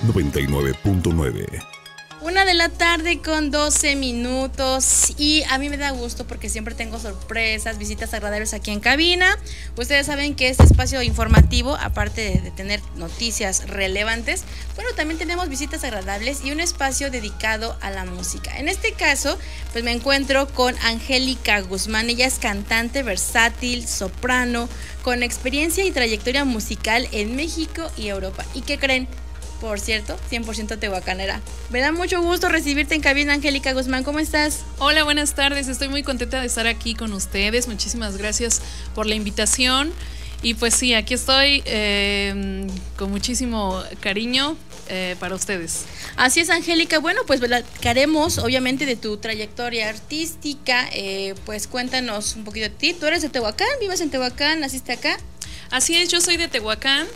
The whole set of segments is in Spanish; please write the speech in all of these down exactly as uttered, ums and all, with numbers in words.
noventa y nueve punto nueve. Una de la tarde con doce minutos y a mí me da gusto porque siempre tengo sorpresas, visitas agradables aquí en cabina. Ustedes saben que este espacio informativo, aparte de, de tener noticias relevantes, bueno, también tenemos visitas agradables y un espacio dedicado a la música. En este caso, pues me encuentro con Angélica Guzmán. Ella es cantante versátil, soprano, con experiencia y trayectoria musical en México y Europa. ¿Y qué creen? Por cierto, cien por ciento tehuacanera. Me da mucho gusto recibirte en cabina, Angélica Guzmán. ¿Cómo estás? Hola, buenas tardes. Estoy muy contenta de estar aquí con ustedes. Muchísimas gracias por la invitación. Y pues sí, aquí estoy eh, con muchísimo cariño eh, para ustedes. Así es, Angélica. Bueno, pues platicaremos obviamente de tu trayectoria artística. Eh, pues cuéntanos un poquito de ti. ¿Tú eres de Tehuacán? ¿Vives en Tehuacán? ¿Naciste acá? Así es, yo soy de Tehuacán.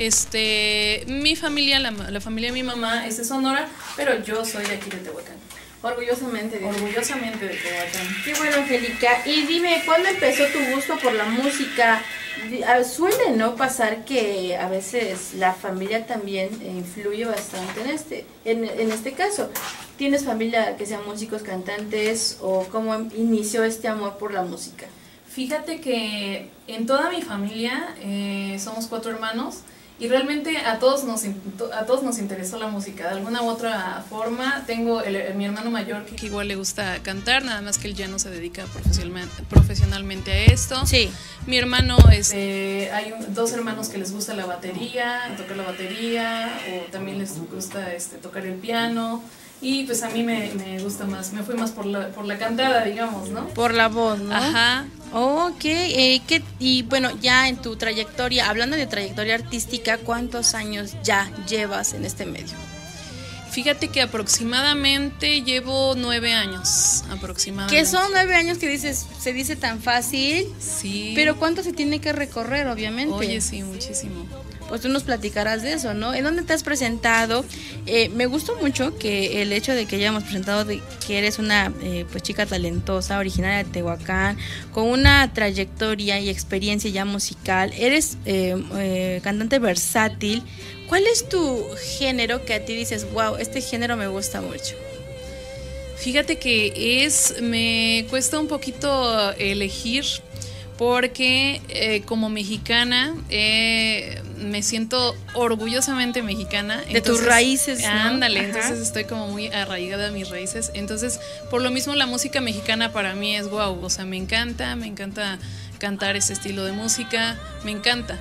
Este, mi familia, la, la familia de mi mamá es de Sonora, pero yo soy de aquí de Tehuacán. Orgullosamente de Orgullosamente de Tehuacán. Qué bueno, Angélica. Y dime, ¿cuándo empezó tu gusto por la música? Suele no pasar que a veces la familia también influye bastante en este, en, en este caso. ¿Tienes familia que sean músicos, cantantes o cómo inició este amor por la música? Fíjate que en toda mi familia eh, somos cuatro hermanos. Y realmente a todos nos a todos nos interesó la música de alguna u otra forma. Tengo el, el, mi hermano mayor que igual le gusta cantar, nada más que él ya no se dedica profesionalmente, profesionalmente a esto. Sí. Mi hermano, es, eh, hay un, dos hermanos que les gusta la batería, tocar la batería, o también les gusta este, tocar el piano. Y pues a mí me, me gusta más, me fui más por la, por la cantada, digamos, ¿no? Por la voz, ¿no? Ajá. Ok, eh, ¿qué, y bueno, ya en tu trayectoria, hablando de trayectoria artística, ¿cuántos años ya llevas en este medio? Fíjate que aproximadamente llevo nueve años, aproximadamente. Que son nueve años que dices, se dice tan fácil. Sí. Pero ¿cuánto se tiene que recorrer, obviamente? Oye, sí, muchísimo. Pues tú nos platicarás de eso, ¿no? ¿En dónde te has presentado? Eh, me gustó mucho que el hecho de que hayamos presentado de que eres una eh, pues chica talentosa, originaria de Tehuacán, con una trayectoria y experiencia ya musical. Eres eh, eh, cantante versátil. ¿Cuál es tu género que a ti dices, wow, este género me gusta mucho? Fíjate que es, me cuesta un poquito elegir porque eh, como mexicana eh, me siento orgullosamente mexicana. De entonces, tus raíces, ¿no? Ándale, Ajá. Entonces estoy como muy arraigada a mis raíces. Entonces, por lo mismo la música mexicana para mí es wow, o sea, me encanta, me encanta cantar ese estilo de música, me encanta.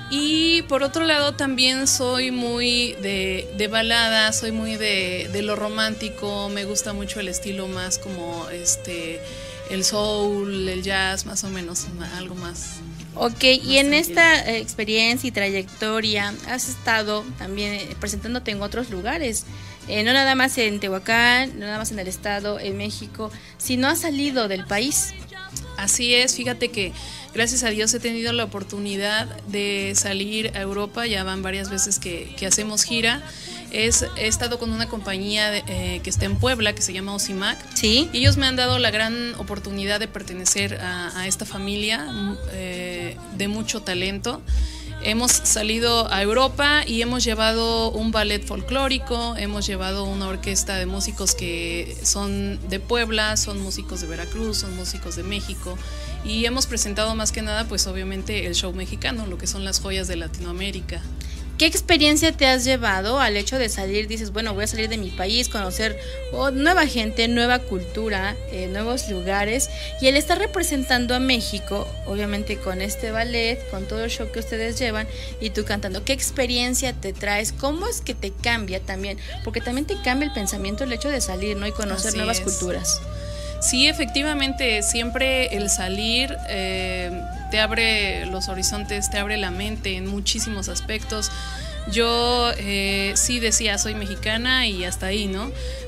Y por otro lado también soy muy de, de balada, soy muy de, de lo romántico, me gusta mucho el estilo más como este el soul, el jazz, más o menos, algo más. Ok, y en esta experiencia y trayectoria has estado también presentándote en otros lugares, eh, no nada más en Tehuacán, no nada más en el estado, en México, sino has salido del país. Así es, fíjate que gracias a Dios he tenido la oportunidad de salir a Europa, ya van varias veces que, que hacemos gira. Es, he estado con una compañía de, eh, que está en Puebla, que se llama Osimac. Sí. Y ellos me han dado la gran oportunidad de pertenecer a, a esta familia eh, de mucho talento. Hemos salido a Europa y hemos llevado un ballet folclórico, hemos llevado una orquesta de músicos que son de Puebla, son músicos de Veracruz, son músicos de México. Y hemos presentado más que nada, pues obviamente el show mexicano, lo que son las joyas de Latinoamérica. ¿Qué experiencia te has llevado al hecho de salir? Dices, bueno, voy a salir de mi país, conocer oh, nueva gente, nueva cultura, eh, nuevos lugares, y el estar representando a México, obviamente con este ballet, con todo el show que ustedes llevan, y tú cantando. ¿Qué experiencia te traes? ¿Cómo es que te cambia también? Porque también te cambia el pensamiento el hecho de salir, ¿no? Y conocer Así nuevas es. culturas. Sí, efectivamente, siempre el salir eh, te abre los horizontes, te abre la mente en muchísimos aspectos. Yo eh, sí decía, soy mexicana y hasta ahí, ¿no?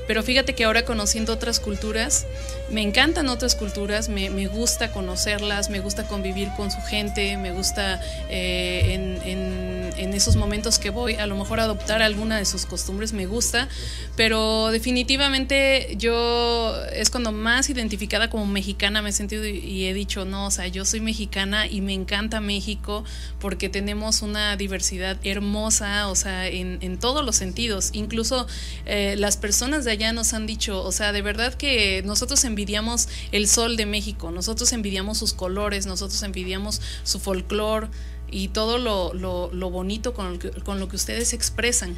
pero fíjate que ahora conociendo otras culturas, me encantan otras culturas, me, me gusta conocerlas, me gusta convivir con su gente, me gusta eh, en, en, en esos momentos que voy a lo mejor adoptar alguna de sus costumbres, me gusta, pero definitivamente yo es cuando más identificada como mexicana me he sentido y he dicho, no, o sea, yo soy mexicana y me encanta México porque tenemos una diversidad hermosa, o sea, en, en todos los sentidos, incluso eh, las personas de allá nos han dicho, o sea, de verdad que nosotros envidiamos el sol de México, nosotros envidiamos sus colores, nosotros envidiamos su folclore y todo lo, lo, lo bonito con lo, que, con lo que ustedes expresan.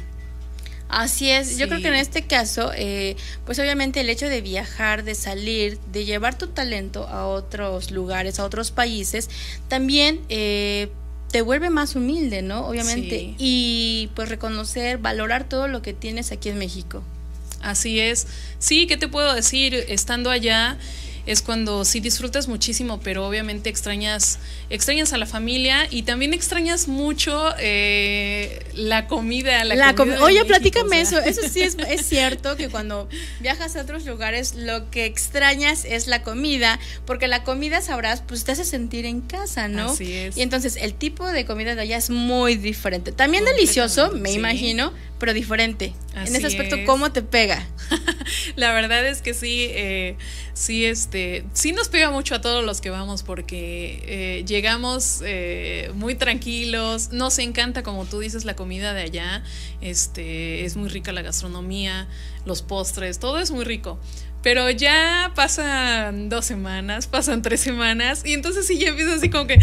Así es, Sí. yo creo que en este caso, eh, pues obviamente el hecho de viajar, de salir, de llevar tu talento a otros lugares, a otros países, también eh, te vuelve más humilde, ¿no? Obviamente, Sí. y pues reconocer, valorar todo lo que tienes aquí en México. Así es. Sí, ¿qué te puedo decir? Estando allá es cuando sí disfrutas muchísimo, pero obviamente extrañas, extrañas a la familia y también extrañas mucho eh, la comida. La, La comida comi- de Oye, México, platícame o sea. eso. Eso sí es, es cierto que cuando viajas a otros lugares lo que extrañas es la comida, porque la comida, sabrás, pues te hace sentir en casa, ¿no? Así es. Y entonces el tipo de comida de allá es muy diferente. También delicioso, me Sí. imagino, pero diferente. Así en ese aspecto, es. ¿cómo te pega? La verdad es que sí, eh, sí, este, sí nos pega mucho a todos los que vamos porque eh, llegamos eh, muy tranquilos, nos encanta, como tú dices, la comida de allá, este, es muy rica la gastronomía, los postres, todo es muy rico. Pero ya pasan dos semanas, pasan tres semanas y entonces sí ya empiezas así como que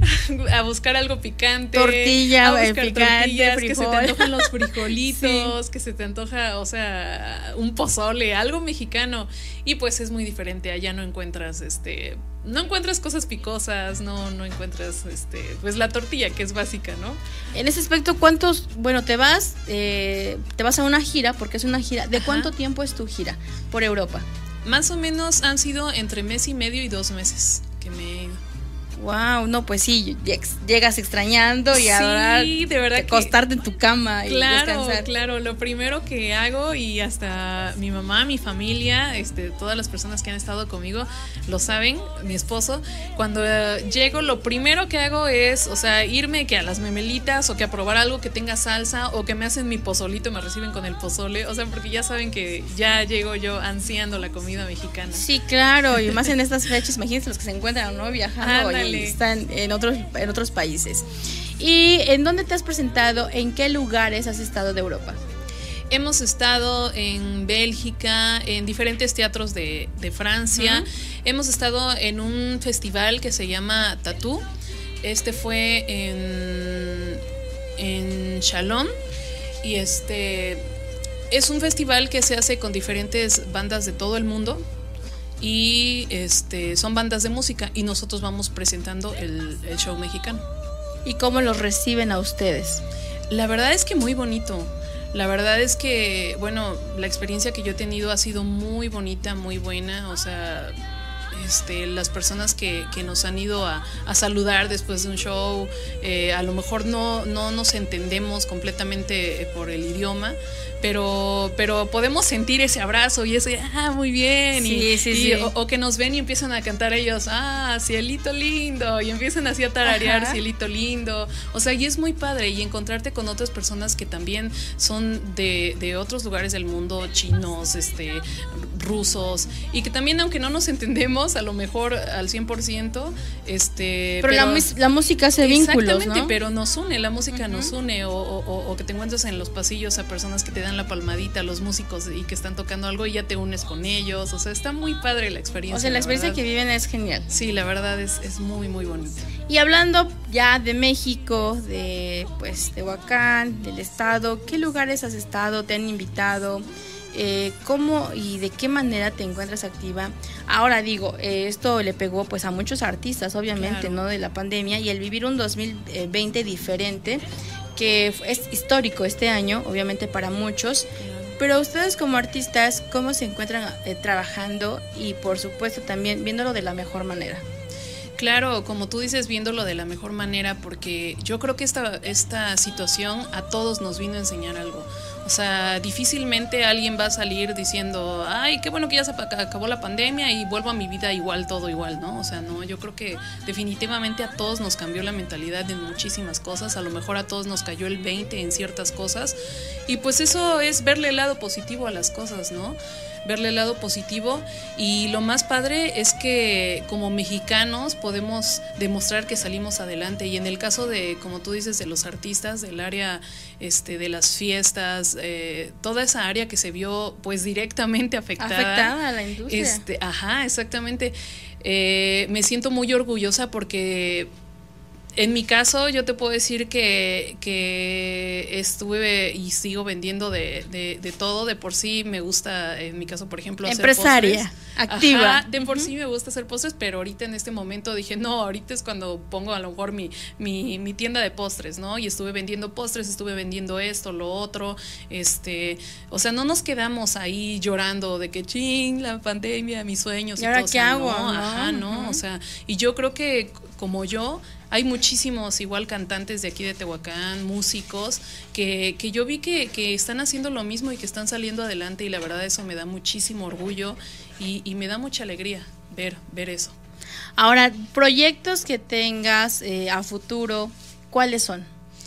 a buscar algo picante. Tortilla, a eh, buscar picante, tortillas, que se te frijol. antojan los frijolitos, que se te antoja, o sea, un pozole, algo mexicano. Y pues es muy diferente, allá no encuentras, este, no encuentras cosas picosas, no, no encuentras, este, pues la tortilla, que es básica, ¿no? En ese aspecto, ¿cuántos, bueno, te vas, eh, te vas a una gira, porque es una gira, ¿de Ajá. cuánto tiempo es tu gira por Europa? Más o menos han sido entre mes y medio y dos meses que me he ido. Wow, no, pues sí, llegas, llegas extrañando y Sí, ahora de verdad que- acostarte en tu cama y Claro, descansar. claro, lo primero que hago y hasta mi mamá, mi familia, este, todas las personas que han estado conmigo lo saben, mi esposo, cuando eh, llego lo primero que hago es, o sea, irme que a las memelitas o que a probar algo que tenga salsa o que me hacen mi pozolito, me reciben con el pozole, o sea, porque ya saben que ya llego yo ansiando la comida mexicana. Sí, claro, y más en estas fechas, imagínense los que se encuentran, ¿no? Viajando Ándale. y están en otros, en otros países. ¿Y en dónde te has presentado? ¿En qué lugares has estado de Europa? Hemos estado en Bélgica, en diferentes teatros de, de Francia. Uh-huh. Hemos estado en un festival que se llama Tatú. Este fue en, en Chalon. Y este es un festival que se hace con diferentes bandas de todo el mundo. Y este son bandas de música. Y nosotros vamos presentando el, el show mexicano. ¿Y cómo los reciben a ustedes? La verdad es que muy bonito. La verdad es que, bueno, la experiencia que yo he tenido ha sido muy bonita, muy buena. O sea, este, las personas que, que nos han ido a, a saludar después de un show, eh, a lo mejor no, no nos entendemos completamente por el idioma, pero, pero podemos sentir ese abrazo y ese, ah, muy bien. Sí, y, sí, y- sí. O, o que nos ven y empiezan a cantar ellos, ah, cielito lindo, y empiezan así a tararear, Ajá. cielito lindo. O sea, y es muy padre y encontrarte con otras personas que también son de, de otros lugares del mundo, chinos, este, rusos, y que también, aunque no nos entendemos, a lo mejor al cien por ciento, este, Pero, la, mus- la música hace vínculos, exactamente, ¿no? pero nos une, la música Ujú. nos une, o, o- o que te encuentres en los pasillos a personas que te dan la palmadita, los músicos y que están tocando algo y ya te unes con ellos, o sea, está muy padre la experiencia. O sea, la experiencia verdad. que viven es genial. Sí, la verdad es, es muy, muy bonita. Y hablando ya de México, de pues Tehuacán, del estado, ¿qué lugares has estado? ¿Te han invitado? Eh, ¿Cómo y de qué manera te encuentras activa? Ahora digo, eh, esto le pegó pues a muchos artistas, obviamente, Claro. ¿no? De la pandemia y el vivir un dos mil veinte diferente, que es histórico este año, obviamente para muchos. Pero ustedes como artistas, ¿cómo se encuentran eh, trabajando y por supuesto también viéndolo de la mejor manera? Claro, como tú dices, viéndolo de la mejor manera, porque yo creo que esta, esta situación a todos nos vino a enseñar algo. O sea, difícilmente alguien va a salir diciendo, ay, qué bueno que ya se acabó la pandemia y vuelvo a mi vida igual, todo igual, ¿no? O sea, no, yo creo que definitivamente a todos nos cambió la mentalidad en muchísimas cosas, a lo mejor a todos nos cayó el veinte en ciertas cosas, y pues eso es verle el lado positivo a las cosas, ¿no? Verle el lado positivo, y lo más padre es que como mexicanos podemos demostrar que salimos adelante, y en el caso de, como tú dices, de los artistas del área este, de las fiestas, eh, toda esa área que se vio pues directamente afectada. Afectada a la industria. Este, ajá, exactamente. Eh, me siento muy orgullosa porque en mi caso yo te puedo decir que, que estuve y sigo vendiendo de, de, de todo. De por sí me gusta, en mi caso por ejemplo, hacer empresaria, postres. activa. Ajá, de por sí me gusta hacer postres, pero ahorita en este momento dije, no, ahorita es cuando pongo a lo mejor mi, mi, mi tienda de postres, ¿no? Y estuve vendiendo postres, estuve vendiendo esto, lo otro, este, o sea, no nos quedamos ahí llorando de que ching, la pandemia, mis sueños y, ¿Y ahora todo. qué O sea, hago? no, ¿no? ajá, no, Uh-huh. o sea, y yo creo que como yo, hay muchísimos igual cantantes de aquí de Tehuacán, músicos, que, que yo vi que, que están haciendo lo mismo y que están saliendo adelante, y la verdad eso me da muchísimo orgullo y, y me da mucha alegría ver, ver eso. Ahora, proyectos que tengas eh, a futuro, ¿cuáles son?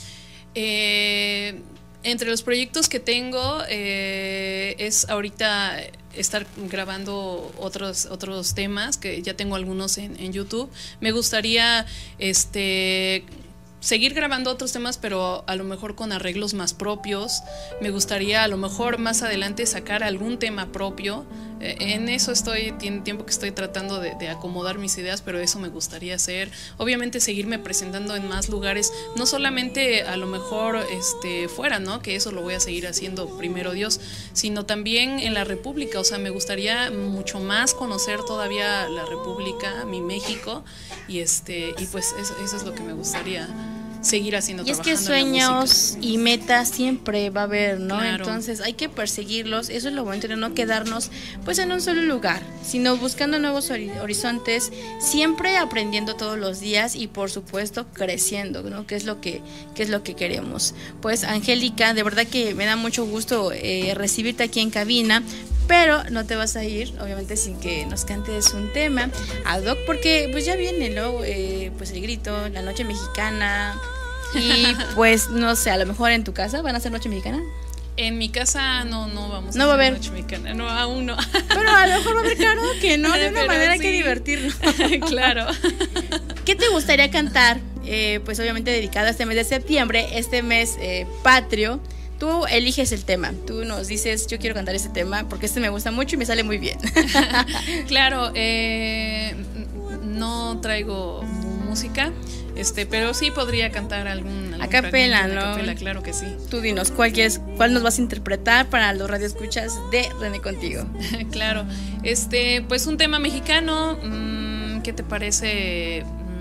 Eh, entre los proyectos que tengo eh, es ahorita estar grabando otros otros temas, que ya tengo algunos en, en YouTube. Me gustaría este seguir grabando otros temas, pero a lo mejor con arreglos más propios. Me gustaría a lo mejor más adelante sacar algún tema propio. Eh, en eso estoy, tiene tiempo que estoy tratando de, de acomodar mis ideas, pero eso me gustaría hacer. Obviamente seguirme presentando en más lugares, no solamente a lo mejor este, fuera, ¿no? Que eso lo voy a seguir haciendo, primero Dios, sino también en la República. O sea, me gustaría mucho más conocer todavía la República, mi México, y este y pues eso, eso es lo que me gustaría seguir haciendo. Y es que sueños y metas siempre va a haber, ¿no? Claro. Entonces hay que perseguirlos. Eso es lo bueno, de no quedarnos pues en un solo lugar, sino buscando nuevos horizontes, siempre aprendiendo todos los días y por supuesto creciendo, ¿no? Que es lo que, que es lo que queremos. Pues Angélica, de verdad que me da mucho gusto eh, recibirte aquí en cabina. Pero no te vas a ir, obviamente, sin que nos cantes un tema ad hoc, porque pues ya viene, ¿no? Eh, pues el grito, la noche mexicana. Y pues no sé, a lo mejor en tu casa van a hacer noche mexicana. En mi casa no, no vamos no a va a hacer haber noche mexicana, no, aún no. Pero a lo mejor va a haber karaoke, ¿no? De una Pero manera sí. que divertirnos. Claro. ¿Qué te gustaría cantar? Eh, pues obviamente dedicado a este mes de septiembre, este mes eh, patrio. Tú eliges el tema, tú nos dices, yo quiero cantar este tema porque este me gusta mucho y me sale muy bien. Claro, eh, no traigo música, este, pero sí podría cantar algún, algún a capela, ¿no? A capela, claro que sí. Tú dinos, ¿cuál, quieres, ¿cuál nos vas a interpretar para los radioescuchas de René Contigo? Claro, este, pues un tema mexicano, mmm, ¿qué te parece?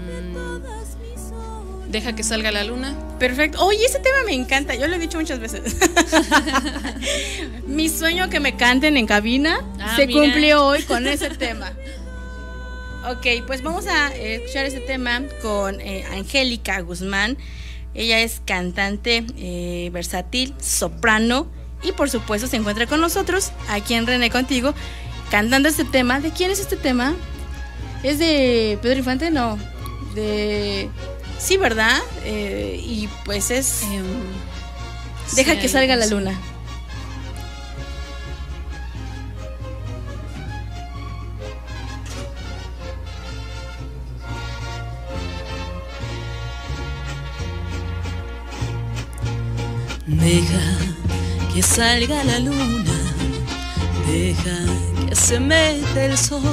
Deja que salga la luna. Perfecto. Oye, ese tema me encanta. Yo lo he dicho muchas veces. Mi sueño que me canten en cabina ah, se mira. cumplió hoy con ese tema. Ok, pues vamos a escuchar ese tema con eh, Angélica Guzmán. Ella es cantante eh, versátil, soprano, y por supuesto se encuentra con nosotros aquí en René Contigo cantando este tema. ¿De quién es este tema? ¿Es de Pedro Infante? No, de... Sí, ¿verdad? Eh, y pues es... Eh, deja sí, que salga la luna. Deja que salga la luna, deja que se meta el sol,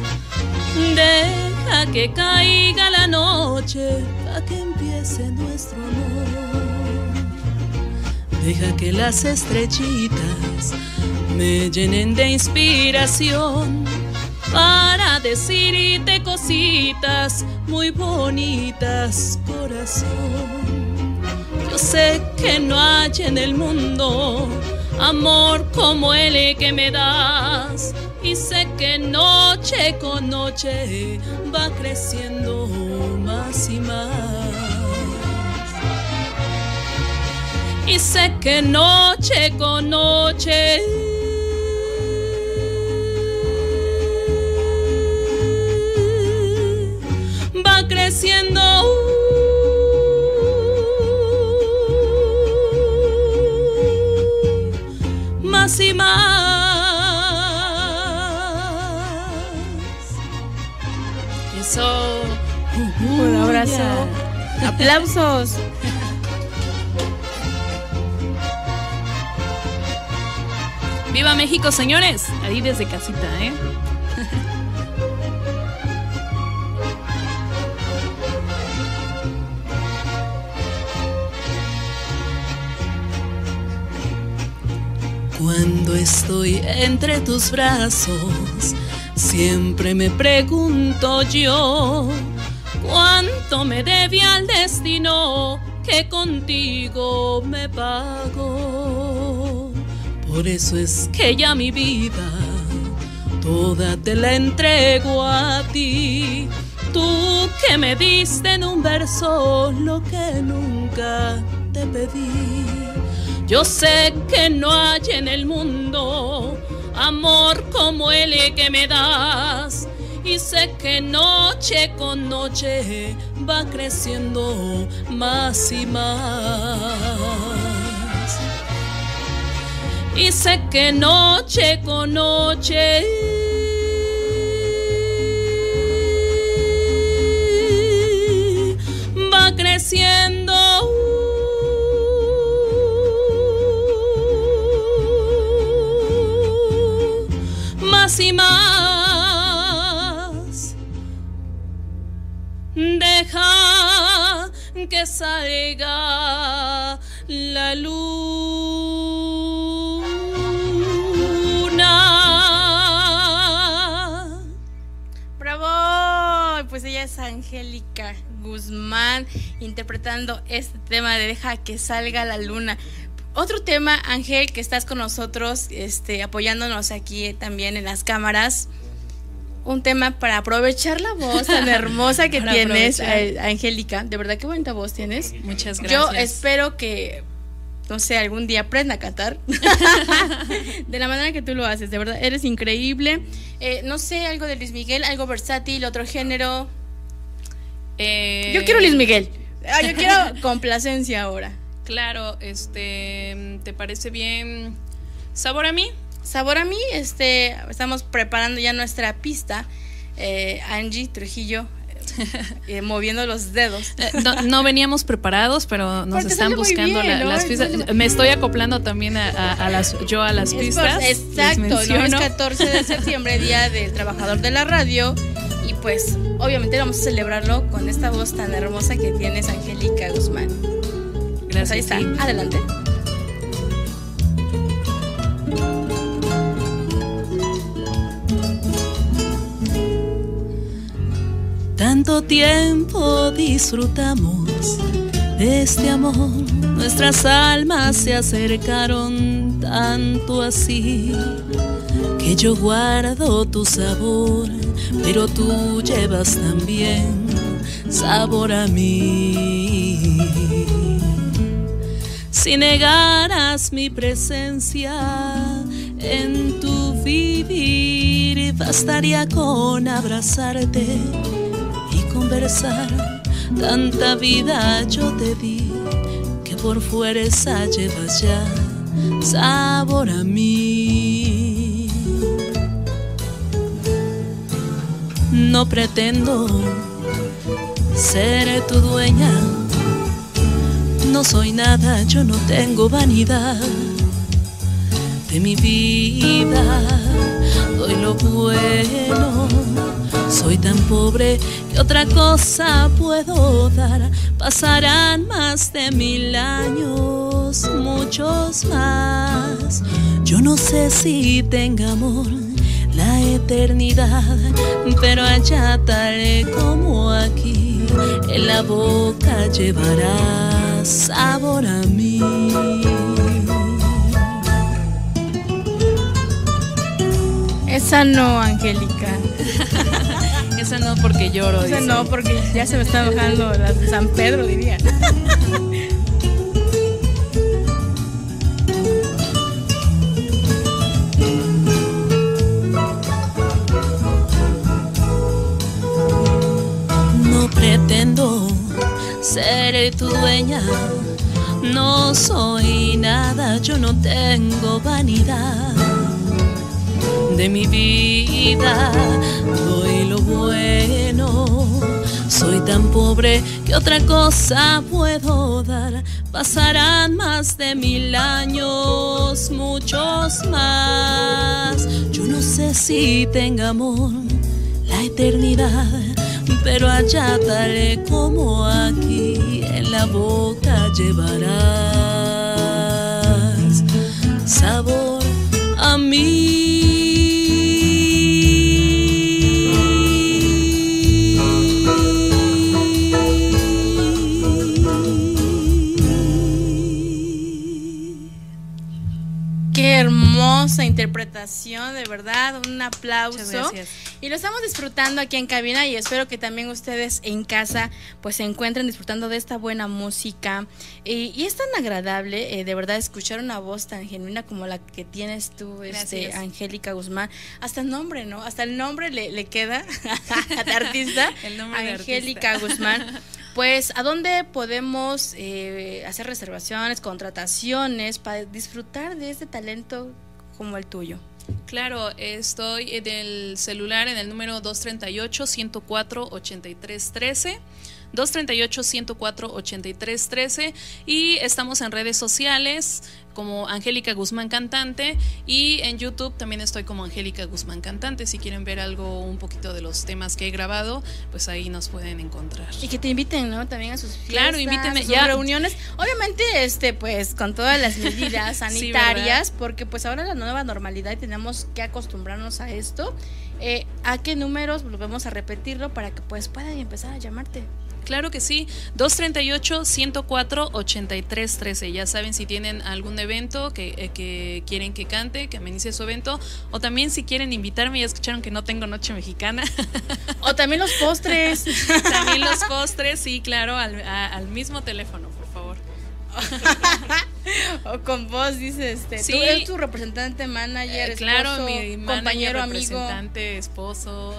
deja que caiga la noche, para que empiece nuestro amor. Deja que las estrellitas me llenen de inspiración para decirte cositas muy bonitas, corazón. Yo sé que no hay en el mundo amor como el que me das, y sé que noche con noche va creciendo más y más. Y Y sé que noche con noche va creciendo más y más. Eso. Un abrazo. Aplausos. ¡Viva México, señores! Ahí desde casita, ¿eh? Cuando estoy entre tus brazos, siempre me pregunto yo, ¿cuánto me debe al destino que contigo me pago? Por eso es que ya mi vida toda te la entrego a ti. Tú que me diste en un verso lo que nunca te pedí. Yo sé que no hay en el mundo amor como el que me das. Y sé que noche con noche va creciendo más y más. Y sé que noche con noche va creciendo más y más. Deja que salga la luna. ¡Bravo! Pues ella es Angélica Guzmán interpretando este tema de Deja que salga la luna. Otro tema, Ángel, que estás con nosotros, este, apoyándonos aquí también en las cámaras. Un tema para aprovechar la voz tan hermosa que tienes, Angélica. De verdad, qué bonita voz tienes. Muchas gracias. Yo espero que, no sé, algún día aprenda a cantar de la manera que tú lo haces. De verdad, eres increíble. Eh, no sé, algo de Luis Miguel, algo versátil, otro género. Eh... Yo quiero Luis Miguel. Ah, yo quiero complacencia ahora. Claro, este, ¿te parece bien? ¿Sabor a mí? Sabor a mí, este, estamos preparando ya nuestra pista. Eh, Angie Trujillo eh, moviendo los dedos. No, no veníamos preparados, pero nos Porque están buscando bien, la, ¿no? las pistas. Me estoy acoplando también a, a, a las, yo a las Es pistas. por, exacto, ¿no? Es catorce de septiembre, Día del Trabajador de la Radio. Y pues, obviamente vamos a celebrarlo con esta voz tan hermosa que tienes, Angélica Guzmán. Gracias. Pues ahí está, sí. Adelante. Tanto tiempo disfrutamos de este amor, nuestras almas se acercaron tanto así, que yo guardo tu sabor, pero tú llevas también sabor a mí. Si negaras mi presencia en tu vivir, bastaría con abrazarte y conversar. Tanta vida yo te di, que por fuerza llevas ya sabor a mí. No pretendo ser tu dueña, no soy nada, yo no tengo vanidad. De mi vida doy lo bueno, soy tan pobre que otra cosa puedo dar. Pasarán más de mil años, muchos más. Yo no sé si tenga amor la eternidad, pero allá tal como aquí, en la boca llevarás sabor a mí. Esa no, Angélica. Esa no porque lloro. Esa dice. no, porque ya se me están bajando las de San Pedro, diría. pretendo ser tu dueña. No soy nada, yo no tengo vanidad. De mi vida doy lo bueno. Soy tan pobre que otra cosa puedo dar. Pasarán más de mil años, muchos más. Yo no sé si tenga amor la eternidad, pero allá tal como aquí en la boca llevarás sabor a mí. Qué hermosa interpretación, de verdad, un aplauso. Muchas gracias. Y lo estamos disfrutando aquí en cabina y espero que también ustedes en casa pues se encuentren disfrutando de esta buena música. Y, y es tan agradable, eh, de verdad, escuchar una voz tan genuina como la que tienes tú, este, Angélica Guzmán. Hasta el nombre, ¿no? Hasta el nombre le, le queda de artista. El nombre de Angélica artista. Guzmán. Pues, ¿a dónde podemos eh, hacer reservaciones, contrataciones para disfrutar de este talento como el tuyo? Claro, estoy en el celular en el número dos tres ocho, uno cero cuatro, ocho tres uno tres, dos tres ocho, uno cero cuatro, ocho tres uno tres, y estamos en redes sociales como Angélica Guzmán Cantante, y en YouTube también estoy como Angélica Guzmán Cantante. Si quieren ver algo, un poquito de los temas que he grabado, pues ahí nos pueden encontrar. Y que te inviten, ¿no? También a sus fiestas, Claro, invítenme, a sus ya. reuniones. Obviamente, este, pues, con todas las medidas sanitarias, Sí, porque pues ahora la nueva normalidad y tenemos que acostumbrarnos a esto. Eh, ¿A qué números? Volvemos a repetirlo para que pues puedan empezar a llamarte. Claro que sí, dos tres ocho, uno cero cuatro, ocho tres uno tres. Ya saben, si tienen algún evento que, eh, que quieren que cante, que amenice su evento, o también si quieren invitarme, ya escucharon que no tengo noche mexicana. O también los postres. También los postres, sí, claro, al, a, al mismo teléfono, por favor. O con vos, dices, este, Sí. tú eres tu representante, manager, Eh, claro, esposo, mi manager, compañero, amigo. representante, esposo,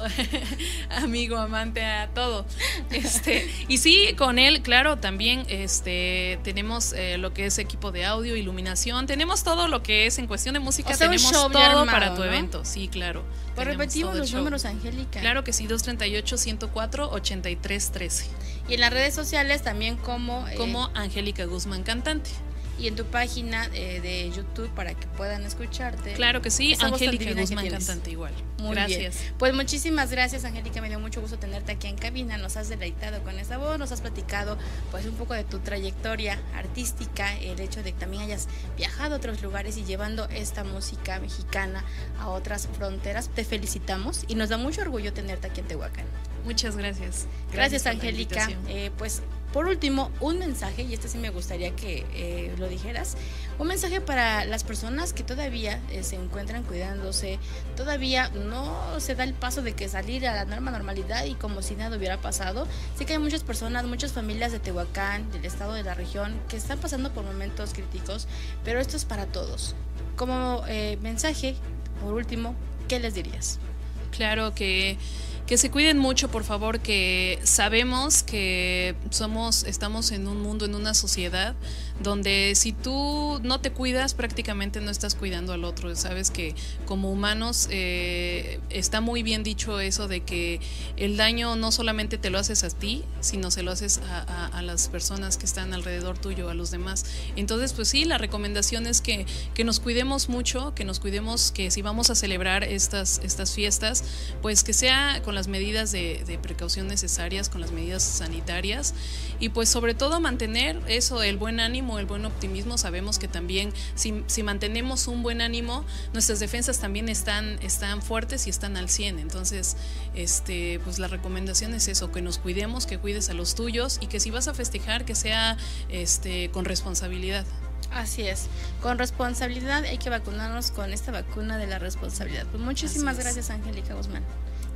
amigo, amante, a todo. Este, y sí, con él, claro, también este tenemos eh, lo que es equipo de audio, iluminación, tenemos todo lo que es en cuestión de música, O sea, un tenemos show todo ya armado, para tu ¿no? evento. Sí, claro. Pues tenemos repetimos todo el los show. números, Angélica. Claro que sí, dos tres ocho, uno cero cuatro, ocho tres uno tres. Y en las redes sociales también como... eh, Como Angélica Guzmán Cantante. y en tu página eh, de YouTube para que puedan escucharte. Claro que sí, Esa voz tan Angélica divina que Guzmán tienes. Cantante igual. Muy Gracias. bien. Pues muchísimas gracias, Angélica, me dio mucho gusto tenerte aquí en cabina, nos has deleitado con esa voz, nos has platicado pues un poco de tu trayectoria artística, el hecho de que también hayas viajado a otros lugares y llevando esta música mexicana a otras fronteras. Te felicitamos y nos da mucho orgullo tenerte aquí en Tehuacán. Muchas gracias. Gracias, por la Angélica. invitación. Eh, pues por último, un mensaje, y este sí me gustaría que eh, lo dijeras, un mensaje para las personas que todavía eh, se encuentran cuidándose, todavía no se da el paso de que salir a la nueva normalidad y como si nada hubiera pasado. Sé que hay muchas personas, muchas familias de Tehuacán, del estado, de la región, que están pasando por momentos críticos, pero esto es para todos. Como eh, mensaje, por último, ¿qué les dirías? Claro que que se cuiden mucho, por favor, que sabemos que somos, estamos en un mundo, en una sociedad donde si tú no te cuidas, prácticamente no estás cuidando al otro. Sabes que como humanos eh, está muy bien dicho eso de que el daño no solamente te lo haces a ti, sino se lo haces a, a, a las personas que están alrededor tuyo, a los demás. Entonces, pues sí, la recomendación es que, que nos cuidemos mucho, que nos cuidemos, que si vamos a celebrar estas, estas fiestas, pues que sea con las medidas de, de precaución necesarias, con las medidas sanitarias, y pues sobre todo mantener eso, el buen ánimo, el buen optimismo. Sabemos que también si, si mantenemos un buen ánimo, nuestras defensas también están, están fuertes y están al cien. Entonces, este, pues la recomendación es eso, que nos cuidemos, que cuides a los tuyos y que si vas a festejar, que sea este, con responsabilidad. Así es, con responsabilidad hay que vacunarnos con esta vacuna de la responsabilidad. Pues muchísimas gracias, Angélica Guzmán.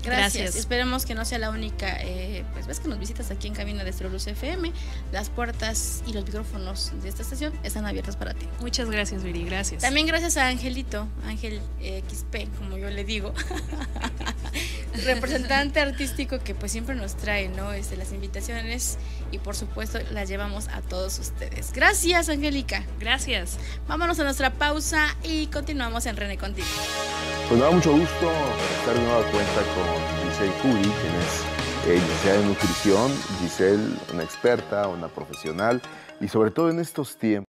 Gracias. Gracias. Esperemos que no sea la única, eh, pues ves que nos visitas aquí en cabina de Estroluz F M. Las puertas y los micrófonos de esta estación están abiertas para ti. Muchas gracias, Viri, gracias. También gracias a Angelito, Ángel eh, X P, como yo le digo, representante artístico que pues siempre nos trae, ¿no? Este, las invitaciones y por supuesto las llevamos a todos ustedes. Gracias, Angélica. Gracias. Vámonos a nuestra pausa y continuamos en René Contigo. Pues me da mucho gusto estar de nueva cuenta con Giselle Curi, quien es eh, licenciada en nutrición. Giselle, una experta, una profesional y sobre todo en estos tiempos